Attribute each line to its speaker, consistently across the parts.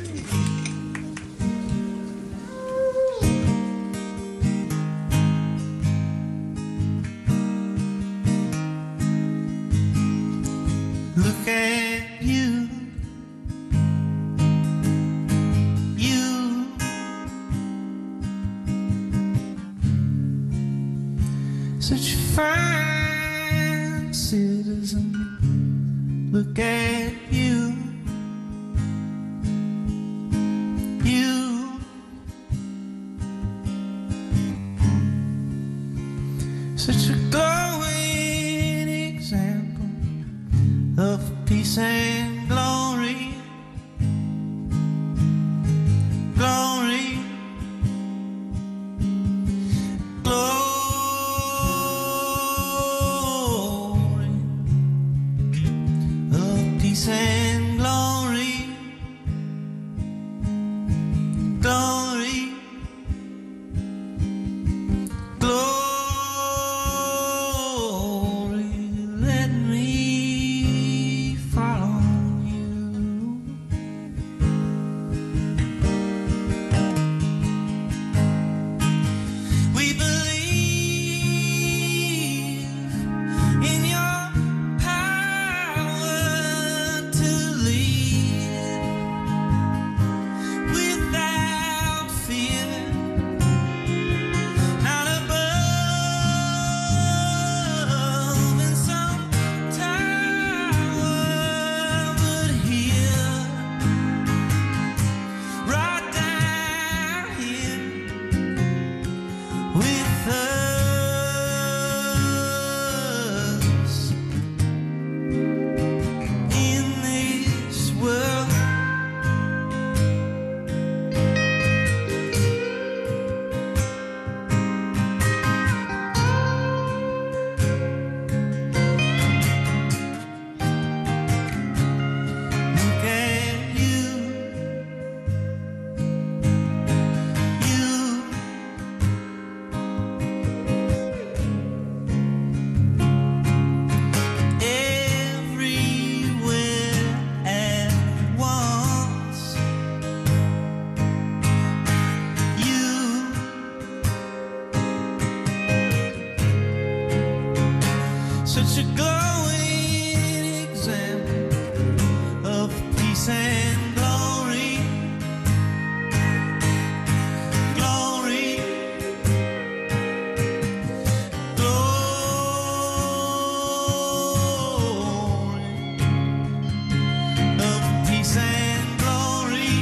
Speaker 1: Look at you, you, such a fine citizen. Look at you, you, such a glowing example of peace and glory, glory, glory, of peace and glory, glory, glory. Let me follow you. We believe in your power to lead without fear, not above in some tower, but here, right down here with us in this world. Look at you, you, everywhere at once. You, such a glowing example of peace and glory, glory, glory, of peace and glory,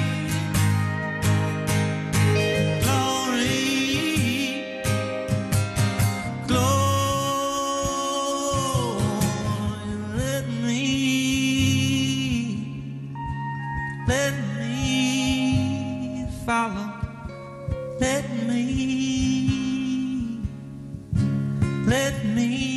Speaker 1: glory, glory. Let me follow. Let me